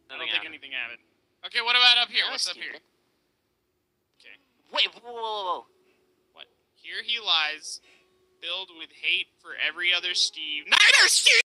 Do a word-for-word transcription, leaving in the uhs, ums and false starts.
I don't Nothing think happened. anything happened. Okay, what about up here? That was What's up here? stupid. Okay. Wait, whoa, whoa, whoa, whoa. What? Here he lies, filled with hate for every other Steve. Neither Steve!